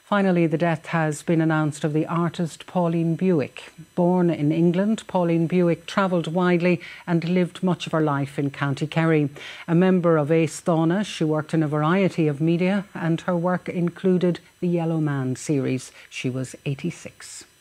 Finally, the death has been announced of the artist Pauline Bewick. Born in England, Pauline Bewick travelled widely and lived much of her life in County Kerry. A member of Ace Thana, she worked in a variety of media and her work included the Yellow Man series. She was 86.